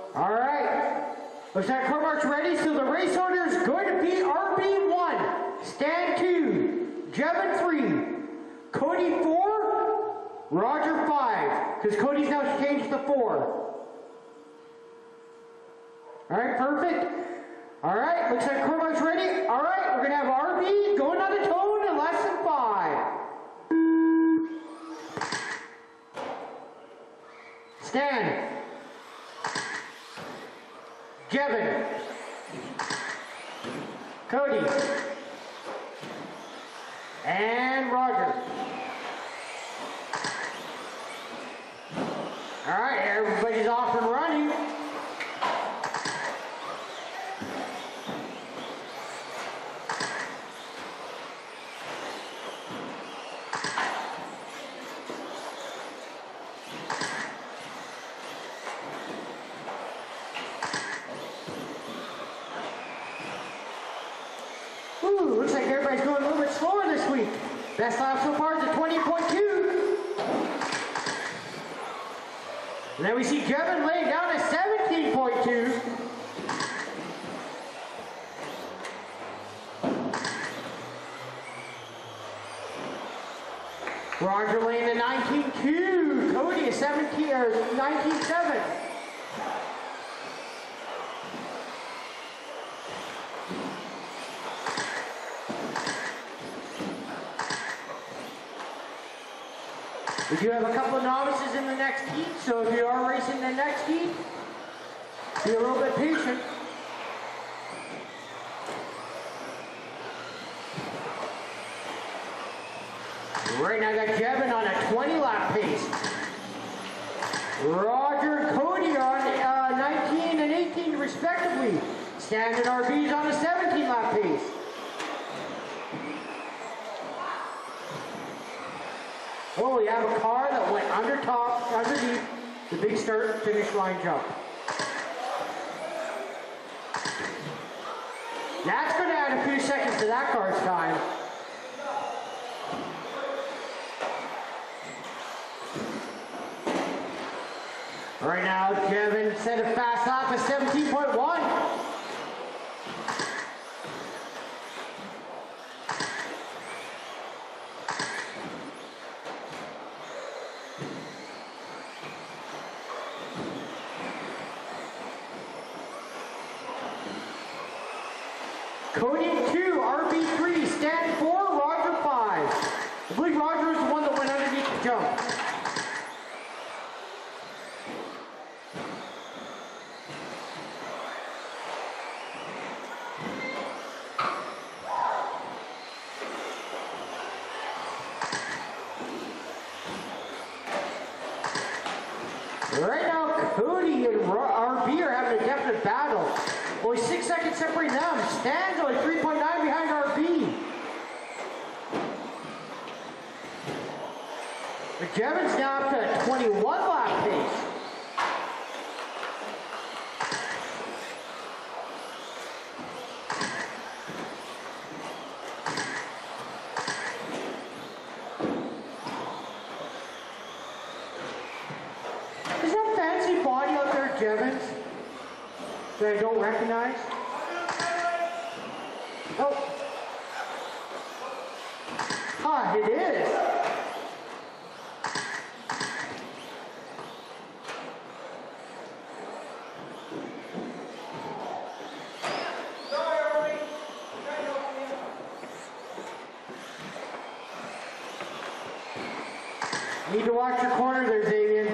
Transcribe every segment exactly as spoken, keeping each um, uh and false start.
All right. Looks like car mark's ready, so the race order is going to be R B one, Stan two, Jevin three, Cody four, Roger five, because Cody's now changed to four. All right, perfect. All right, looks like car mark's ready. All right, we're going to have R B going on the tone in less than five. Stan. Jevin, Cody, and Roger. All right, everybody's off and running. Ooh, looks like everybody's going a little bit slower this week. Best lap so far is a twenty point two. And then we see Jevin laying down a seventeen point two. Roger laying a nineteen point two. Cody a seventeen or nineteen point seven. We do have a couple of novices in the next heat, so if you are racing the next heat, be a little bit patient. Right now I got Jevin on a twenty lap pace. Roger and Cody on uh, nineteen and eighteen respectively. Stan and R B's on a seventeen lap pace. Oh, we have a car that went under top, underneath the big start finish line jump. That's going to add a few seconds to that car's time. Right now, Jevin set a fast lap of seventeen point one. Cody two, R B three, Stan four, Roger five. I believe Roger was the one that went underneath the jump. Right now, Cody and R B are having a definite battle. Only six seconds separating them. Stan's only three point nine behind R B. But Jevin's now up to a twenty-one lap pace. Is that fancy body out there, Jevin's? That I don't recognize? Oh. Ah, it is. Need to watch your corner there, Xavier.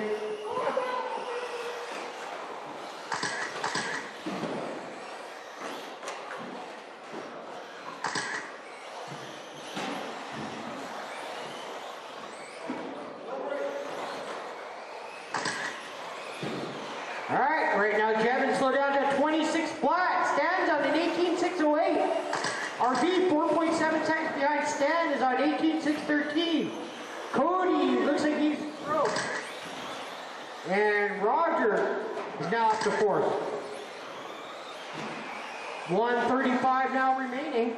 Alright, right now Jevin slowed down to twenty-six flat. Stan's on an eighteen six oh eight. R B four point seven seconds behind Stan is on eighteen six thirteen. Cody looks like he's through. And Roger is now up to fourth. one thirty-five now remaining.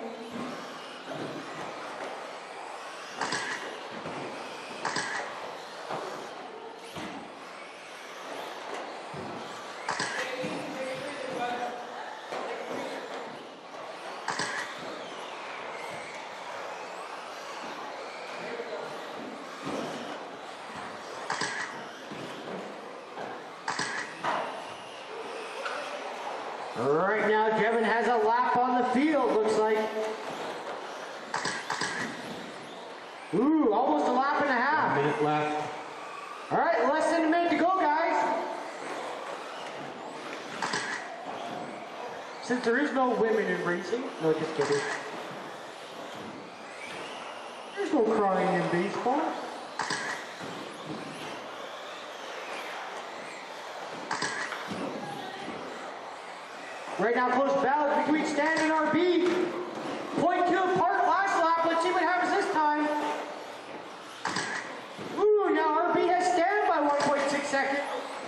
Right now, Jevin has a lap on the field, looks like. Ooh, almost a lap and a half. One minute left. All right, less than a minute to go, guys. Since there is no women in racing, no, just kidding. There's no crying in baseball. Right now, close battle between Stan and R B. point two apart last lap. Let's see what happens this time. Ooh, now R B has Stan by one point six seconds.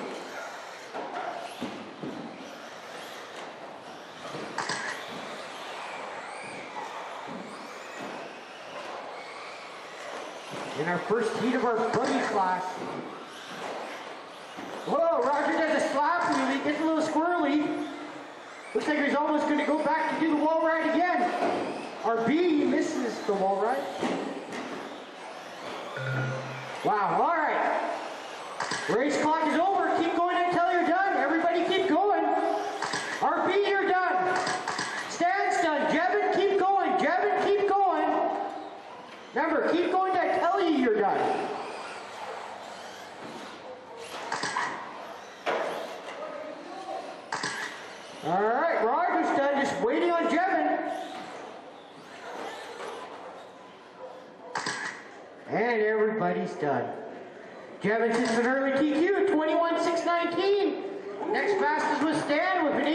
In our first heat of our buggy class. Whoa, Roger does a slap wheelie, gets a little squirrely. Looks like he's almost going to go back to do the wall ride again. R B misses the wall ride. Wow, all right. Race clock is over. Keep going until you're done. Everybody keep going. R B, you're done. Stan's done. Jevin, keep going. Jevin, keep going. Remember, keep going till I tell you you're done. All right, Roger's done, just waiting on Jevin. And everybody's done. Jevin sits an early T Q at twenty-one six nineteen. Next fastest was Stan with an